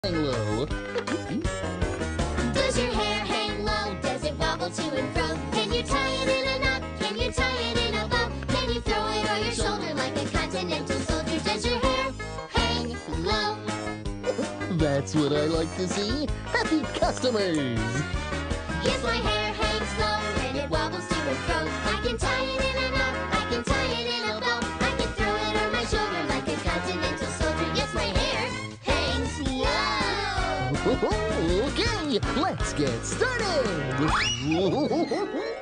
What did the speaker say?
hang low. Does your hair hang low? Does it wobble to and fro? Can you tie it in a knot? Can you tie it in a bow? Can you throw it on your shoulder like a continental soldier? Does your hair hang low? That's what I like to see. Happy customers! Yes, my hair hangs low and it wobbles to and fro. I can tie it in a knot, I can tie it in a bow. I can throw it on my shoulder like a continental soldier. Yes, my hair hangs low. Okay, let's get started!